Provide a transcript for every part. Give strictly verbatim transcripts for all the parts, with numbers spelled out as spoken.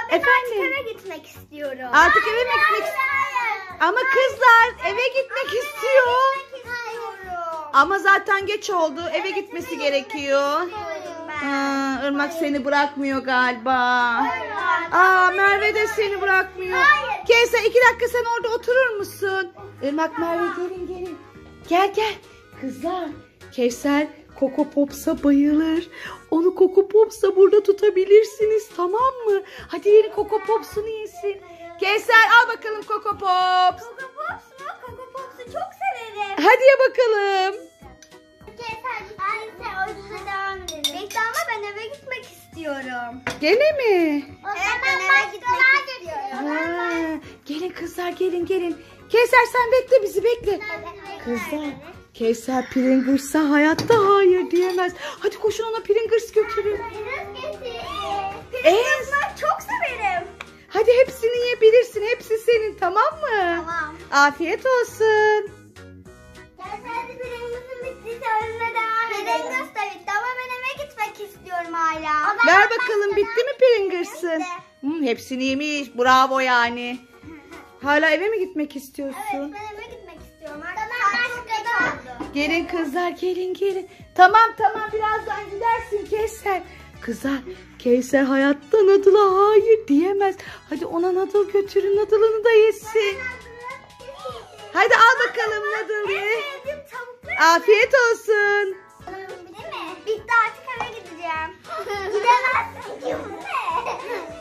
Efendim? Artık eve gitmek istiyorum. Artık eve mi gitmek istiyorum? Ama kızlar eve gitmek istiyor. Ama zaten geç oldu. Eve gitmesi gerekiyor. Ha, Irmak seni bırakmıyor galiba. Aa, Merve de seni bırakmıyor. Kevser iki dakika sen orada oturur musun? Irmak, Merve gelin gelin. Gel gel. Kızlar, Kevser Coco Pops'a bayılır. Onu Coco Pops'la burada tutabilirsiniz, tamam mı? Hadi verin Coco Pops'unu yesin. Kevser al bakalım Coco Pops. Coco Pops mu? Coco Pops'u çok severim. Hadi ye bakalım. Kevser gittiğinse o yüzden devam edelim. Bekle ama ben eve gitmek istiyorum. Gene mi? Evet, ben eve gitmek istiyorum. Ha, gelin kızlar, gelin gelin. Kevser sen bekle, bizi bekle. Kızlar, Kevser Pringles'a hayatta hayır diyemez. Hadi koşun, ona Pringles götürün. Pringles ben çok severim. Hadi hepsini yiyebilirsin. Hepsi senin, tamam mı? Tamam. Afiyet olsun. Kevser Pringles'ın bittiyse önüne devam edelim. Pringles da bitti ama ben eve gitmek istiyorum hala. Ver bakalım, bitti mi Pringles'ın? Hmm, hepsini yemiş. Bravo yani. Hala eve mi gitmek istiyorsun? Evet, ben eve gitmek istiyorum. Artık saat çok geç oldu. Gelin kızlar, gelin gelin. Tamam tamam, birazdan gidersin Kevser. Kızlar, Kevser hayatta Nadıl'a hayır diyemez. Hadi ona Nadıl götürün, Nadıl'ını da yesin. Hadi al bakalım Nadıl ye. Afiyet olsun. Değil mi? Bitti, artık eve gideceğim. Gidemezsin ki, bu ne?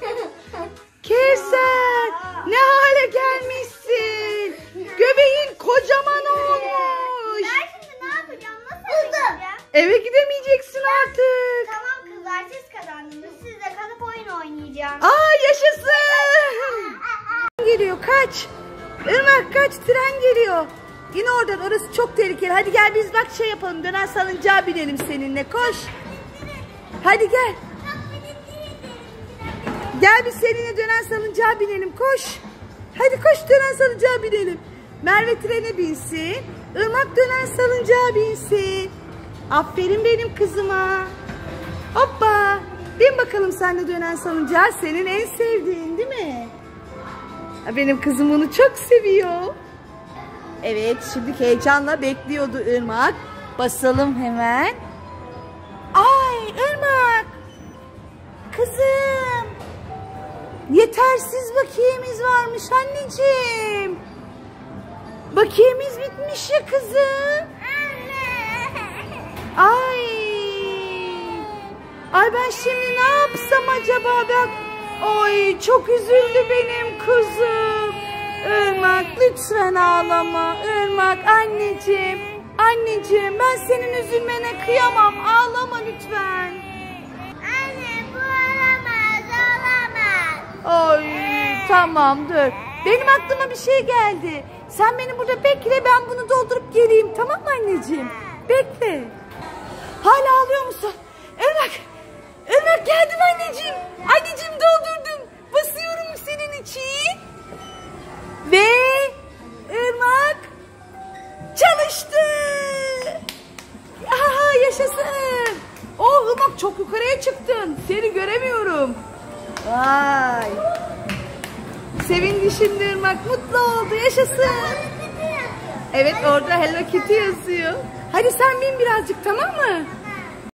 Kevser, ne hale gelmişsin? Göbeğin kocaman olmuş. Ben şimdi ne yapacağım? Nasıl gideceğim? Eve gidemeyeceksin artık. Tamam kızlar, siz kazandınız. Sizle kalıp oyun oynayacağım. Aa, yaşasın. Geliyor, kaç. Irmak kaç, tren geliyor. Yine oradan, orası çok tehlikeli. Hadi gel biz bak şey yapalım, dönen salıncağa binelim seninle, koş. Hadi gel. Gel biz seninle dönen salıncağa binelim, koş. Hadi koş, dönen salıncağa binelim. Merve trene binsin. Irmak dönen salıncağa binsin. Aferin benim kızıma. Hoppa. Bin bakalım sen de dönen salıncağa. Senin en sevdiğin değil mi? Benim kızım onu çok seviyor. Evet, şimdi heyecanla bekliyordu Irmak. Basalım hemen. Ay Irmak. Kızım. Yetersiz bakiyemiz varmış anneciğim. Bakiyemiz bitmiş ya kızım. Ay. Ay ben şimdi ne yapsam acaba ben? Ay çok üzüldü benim kızım. Irmak lütfen ağlama. Irmak anneciğim. Anneciğim ben senin üzülmene kıyamam. Ağlama lütfen. Anne bu olamaz, olamaz. Ay tamam dur. Benim aklıma bir şey geldi. Sen beni burada bekle, ben bunu doldurup geleyim, tamam mı anneciğim? Bekle. Hala ağlıyor musun? Irmak. Irmak geldim anneciğim. Anneciğim doldurdum. Basıyorum senin için. Ve Irmak çalıştı. Aha, yaşasın. Oh Irmak çok yukarıya çıktın. Seni göremiyorum. Vay. Sevindi şimdi Irmak, mutlu oldu, yaşasın. Evet orada Hello Kitty yazıyor. Hadi sen bin birazcık, tamam mı?